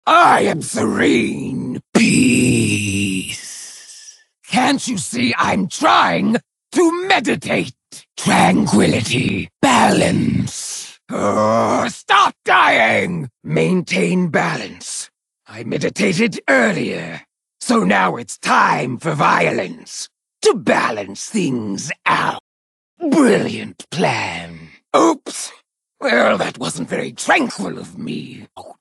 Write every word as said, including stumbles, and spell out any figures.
I am serene. Peace. Can't you see I'm trying to meditate? Tranquility. Balance. Oh, stop dying! Maintain balance. I meditated earlier, so now it's time for violence. To balance things out. Brilliant plan. Oops. Well, that wasn't very tranquil of me. Oh,